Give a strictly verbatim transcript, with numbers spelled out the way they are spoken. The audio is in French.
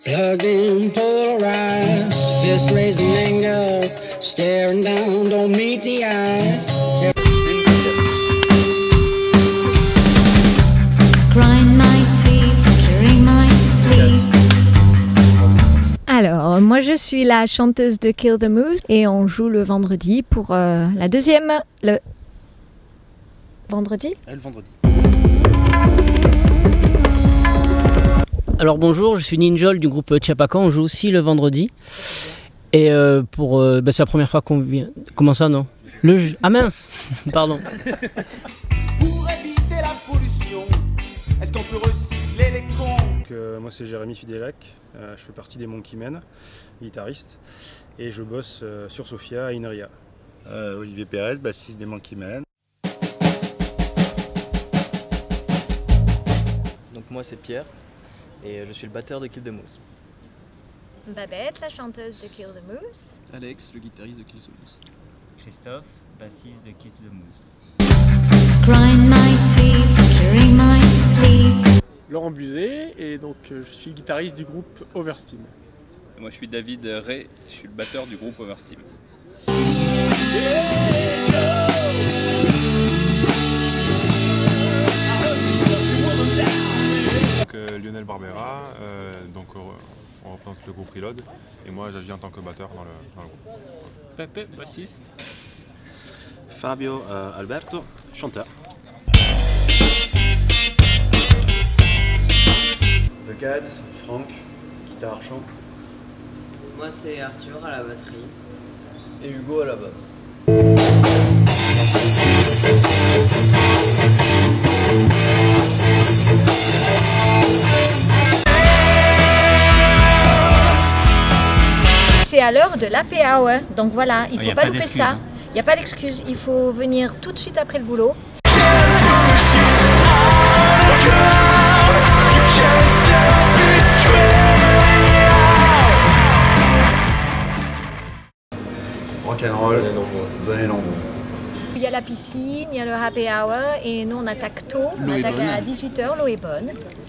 Plugged in, polarized, fist raised in anger, staring down, don't meet the eyes. Grind my teeth during my sleep. Alors, moi je suis la chanteuse de Kill the Moose et on joue le vendredi pour euh, la deuxième... Le vendredi Le vendredi. Alors bonjour, je suis Ninjol du groupe Chapacan, on joue aussi le vendredi. Et euh, pour, euh, bah, c'est la première fois qu'on vient... Comment ça, non? Le jeu... Ah mince. Pardon. Pour éviter la pollution, est-ce qu'on peut recycler les cons? Donc, euh, moi c'est Jérémy Fidelac, euh, je fais partie des Monkey Men, guitariste. Et je bosse euh, sur Sofia à Ineria. Euh, Olivier Pérez, bassiste des Monkey Men. Donc moi c'est Pierre et je suis le batteur de Kill the Moose. Babette, la chanteuse de Kill the Moose. Alex, le guitariste de Kill the Moose. Christophe, bassiste de Kill the Moose. Grind my teeth during my sleep. Laurent Buzet et donc euh, je suis guitariste du groupe Oversteam. Moi je suis David Ray, je suis le batteur du groupe Oversteam. Donc, euh, Lionel Barbera, euh, donc euh, on représente le groupe Reload et moi j'agis en tant que batteur dans le, dans le groupe. Pepe, bassiste. Fabio euh, Alberto, chanteur. The Cats, Franck, guitare chant. Moi c'est Arthur à la batterie. Et Hugo à la basse. C'est à l'heure de l'happy hour, donc voilà, il ne faut a pas pas louper d'excuse, ça. hein. Il n'y a pas d'excuse, il faut venir tout de suite après le boulot. Rock'n'roll, venez nombreux. Il y a la piscine, il y a le happy hour et nous on attaque tôt, on L'eau est attaque bonne. à dix-huit heures, l'eau est bonne.